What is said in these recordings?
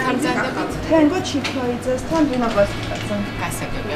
გამზადებით. თენგო ჩიქოიძესთან დინაპლასტიკაზე. გასაგებია.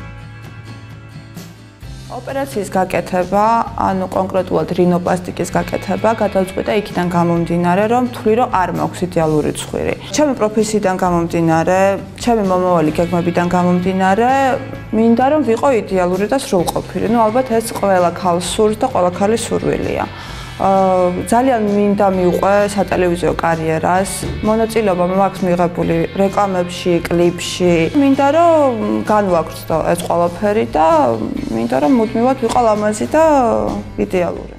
ოპერაციის გაკეთება, ანუ კონკრეტულად რინოპლასტიკის გაკეთება, გადავწყვიტე იქიდან გამომდინარე, რომ თვლი რომ არ მაქვს იდეალური ცხვირი. ჩემი პროფესიიდან გამომდინარე, ჩემი მომავალი გეგმებიდან გამომდინარე, მინდა რომ ვიყო იდეალური და სრულყოფილი. ნუ ალბათ ეს ყველა ქალს სურს და ყველა ქალის სურვილია. ძალიან მინდა მივყვე სატელევიზიო კარიერას, მონაწილეობა მაქვს მიღებული რეკლამებში, კლიპში. მინდა რომ განვაგრძო ეს ყველაფერი და მინდა რომ მუდმივად ვიყო ლამაზი და იდეალური.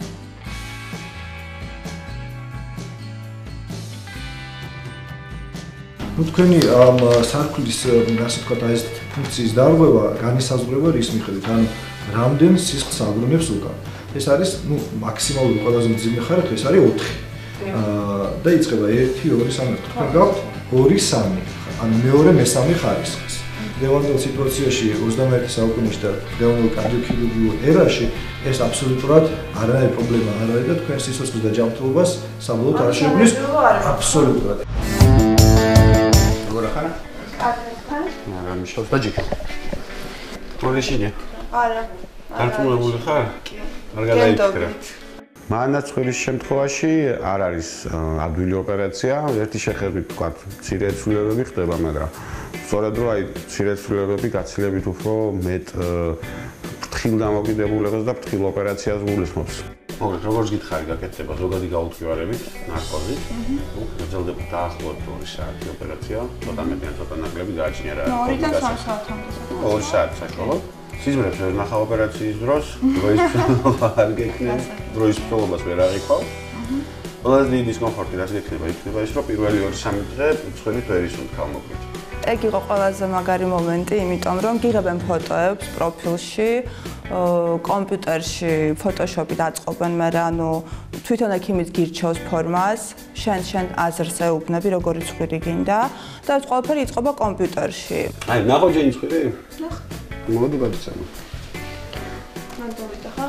ნუ თქვენი ამ სარქლის, ასე ვთქვათ, აი ეს ფუნქციის დარღვევა განისაზღვრება რის მიხედვით, ანუ რამდენ სისხლს აბრუნებს უკან. ეს არის, ნუ მაქსიმალური ყველაზე მძიმე ხართ, ეს არის 4. და იწყება 1, 2, 3, თქვენ გაქვთ 2, 3, ანუ მეორე, მესამე ხარისხის. დღევანდელ სიტუაციაში 21 საუკუნეში და დღევანდელ კარდიოქირურგიულ ერაში ეს აბსოლუტურად არანაირი პრობლემა არ არის და თქვენ სიცოცხლის და ჯანმრთელობას საბოლოოდ არ შეგვიძლია აბსოლუტურად. როგორ ახანა? კარგად. არა, მიშავს ბაჯიკი. მოდიშინე. არა. დარწმუნებული ხარ? არ გადაიფიქრე. მანაცხვრის შემთხვევაში არ არის ადვილი ოპერაცია, ერთი შეხედვით ვთქვათ, მცირე ცვლილებები ხდება, მაგრამ სწორედ რომ აი მცირე ცვლილებები გაცილებით უფრო მეტ ფრთხილ დამოკიდებულებას და ფრთხილ ოპერაციას გულისხმობს. მოგეთ, როგორც გითხარი, გაკეთდება ზოგადი გაუთქივარებით, ნარკოზით. გრძელდება დაახლოებით 2 საათი ოპერაცია, ცოტა მეტი ან ცოტა ნაკლები გააჩნია რა. 2-დან 3 საათამდე. 2 საათი საშუალოდ. სიზმრებს ვერ ნახავ ოპერაციის დროს, დროის ცვლილება არ გექნება, დროის ცვლილებას ვერ აღიქვა. ყველაზე დიდი დისკომფორტი რაც გექნება, იქნება ის, რომ პირველი 2-3 დღე მცხვირით ვერ ისუნთ ქალმოქმედი. ეგ იყო ყველაზე მაგარი მომენტი, იმიტომ რომ გიღებენ ფოტოებს პროფილში, კომპიუტერში ფოტოშოპი დაწყობენ, მაგრამ ანუ თვითონ ექიმიც გირჩევს ფორმას, შენ აზრს ეუბნები, როგორი ცხვირი გინდა და ეს ყველაფერი იწყება კომპიუტერში. აი, ნახავ ჯენი ცხვირი? ნახე. მოდი გადაცემო. მან დავიტახა?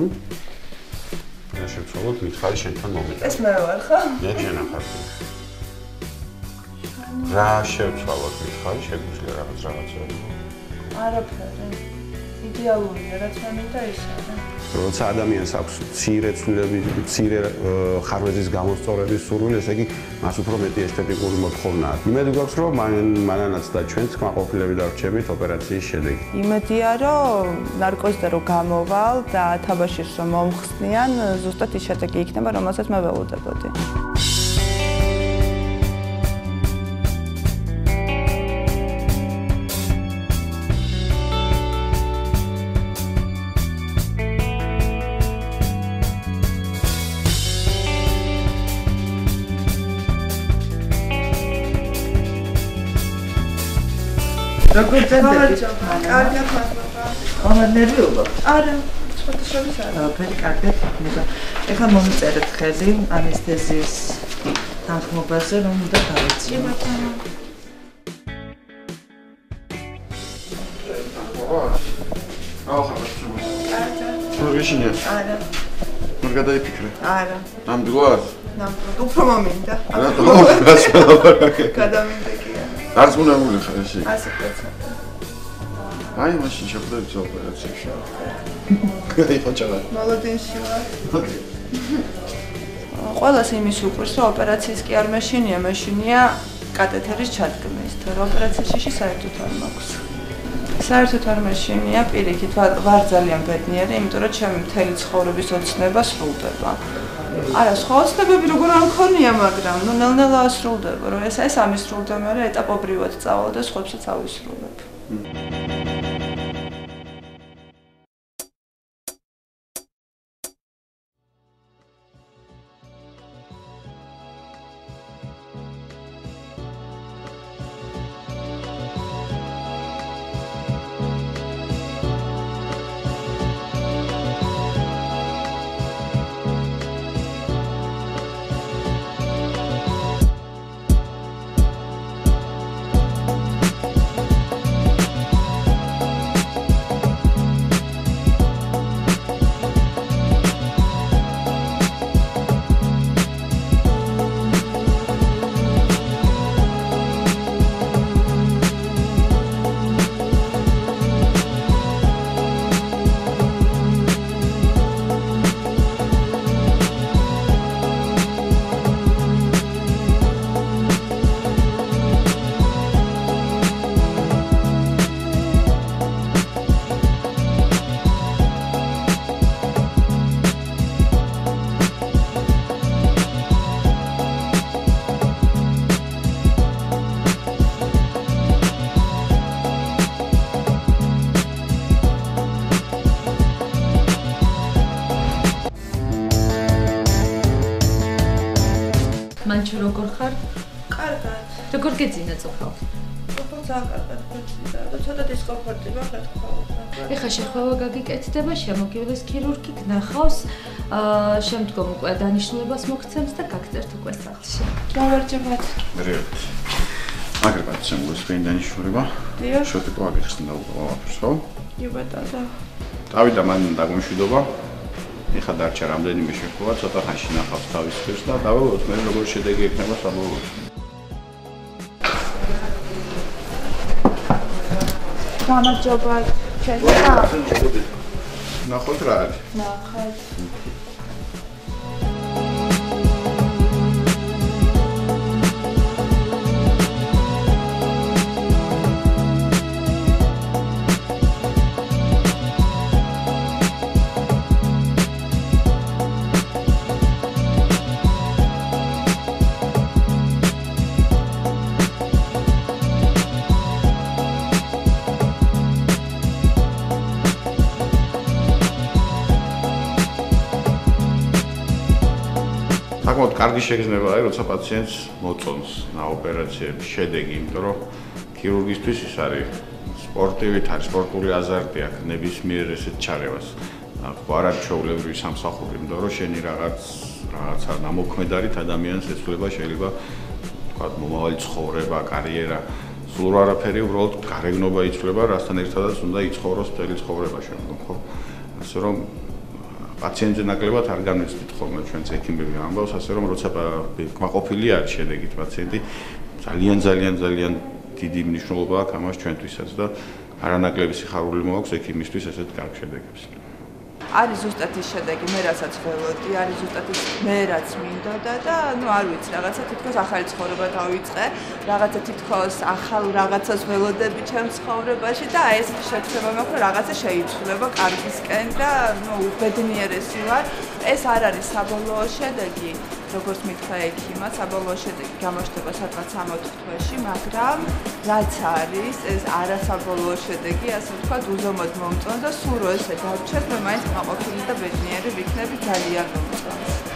რა შევცვალოთ, მითხარი შენთან მომეტა. ეს მე ვარ ხო? მე შენახარ. რა შევცვალოთ, მითხარი, შეგვიძლია რაღაცები. არაფერი. იდეალურია, რაც მე მინდა ის არის. როცა ადამიანს აქვს მცირე ცვლილები, მცირე ხარვეზის გამოსწორების სურვილი, ესე იგი მას უფრო მეტი ესთეტიკური მოთხოვნა აქვს. იმედი გვაქვს, რომ მანანაც და ჩვენც კმაყოფილები დავრჩებით ოპერაციის შედეგი. იმედია, რომ ნარკოზზე რომ გამოვალ და თაბაშირს რომ მომხსნიან, ზუსტად ის შედეგი იქნება, რომელსაც მე ველოდებოდი. როგორ ძენდები? კარგად მადლობა. ამერნერიობა? არა, შეხოთშობის არა. ფერი კარგად იქნება. ეხლა მომიწერეთ ხელი ანესთეზიის თანხმობაზე, რომ უნდა დავიცინო. შეგეშინია? არა. ვერ გადაიფიქრე? არა. ნამდვილად? ნამდვილად. უფრო მომინდა. რატომ? გასვალაბარაკე. გადამინდა კი. დარწმუნებული ხარ εσύ? 100%. აი, მაშინ შეხვდებით ოპერაციაში. აი, ხოჭარა. მოლოდინში ვარ. ყველას იმის უყვირს, რომ ოპერაციის კი არ მეშინია, მეშინია კათეთერის ჩადგმის, თორე ოპერაციაში საერთოდ არ მაქვს. საერთოდ არ მეშინია, პირიქით ვარ ძალიან ბედნიერი, იმიტომ რომ ჩემი მთელი ცხოვრების ოცნება სრულდება. არა, სხვა ოცნებები როგორ არ მქონია, მაგრამ ნუ ნელ-ნელა ასრულდება, რომ ეს ამისრულდა, მაგრამ ეტაპობრივად წავალ და სხვებსაც ავისრულებ. როგორ გეძინა წუხალ? ცოტა დისკომფორტი მაქვს რა. ეხლა შეხვევა გაგიკეთდება, შემოგივლის ქირურგი გნახავს, შემდგომ უკვე დანიშნულებას მოგცემს და გაგწერთ უკვე სახლში. გამარჯობათ. მერეოთ. აგრებად შემოგვისვენ დანიშნულება. დიახ. შევტიტო აგიხსნა უყურებს, ხო? კი ბატონო. დავიდა მან დაგმშვიდობა. ეხლა დარჩა რამდენიმე შეხვევა, ცოტა ხანში ნახავს თავის ფერს და დავალოთ მე როგორ შედეგი ექნება საბოლოოდ. გამარჯობათ. შეხვევა. ნახოთ რა არის. ნახეთ. საკმაოდ კარგი შეგრძნება არის, როცა პაციენტს მოწონს ოპერაციების შედეგი, იმიტომ რომ ქირურგისთვის ის არის სპორტივით, არის სპორტული აზარტი აქვს ნებისმიერ ესეთ ჩარევას. არ არის ჩვეულებრივი სამსახური, იმიტომ რომ შენი რაღაცა ნამოქმედარით ადამიანს ეცვლება შეიძლება თქვა მომავალი ცხოვრება, კარიერა, სულ არაფერი, უბრალოდ გარეგნობა იცვლება, რასთან ერთადაც უნდა იცხოვროს მთელი ცხოვრება შემდგომ, ხო? ასე რომ პაციენტზე ნაკლებად არ განვიცდით ხოლმე ჩვენც ექიმები ამბავს, ასე რომ როცა კმაყოფილი არის შედეგით პაციენტი, ძალიან დიდი მნიშვნელობა აქვს ამას ჩვენთვისაც და არანაკლები სიხარული მოაქვს ექიმისთვის ესეთ კარგ შედეგებს. არის ზუსტად ის შედეგი, მე რასაც ველოდი, არის ზუსტად ის მე რაც მინდოდა და არ ვიცი, რაღაცა თითქოს ახალი ცხოვრება დავიწყე, რაღაცა თითქოს ახალ რაღაცას ველოდები ჩემს ცხოვრებაში და აი ესეთი შეცდომა მაქვს, რომ რაღაცა შეიცვლება კარგისკენ და უბედნიერესი ვარ. ეს არ არის საბოლოო შედეგი, როგორც მითხრა ექიმა, საბოლოო შედეგი გამოჩნდება სადღაც 60 თვეში, მაგრამ რაც არის, ეს არასაბოლოო შედეგი, ასე ვთქვათ, უზომოდ მომწონს და სულ რო ესე დავჩერდ, მე მაინც მაყოფილი და ბედნიერი ვიქნები ძალიან მომწონს.